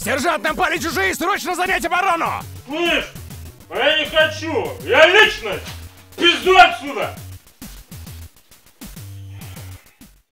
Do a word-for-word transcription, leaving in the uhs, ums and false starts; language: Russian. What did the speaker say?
Сержант, напали чужие, срочно занять оборону! Слышь, а я не хочу! Я лично! Пизду отсюда!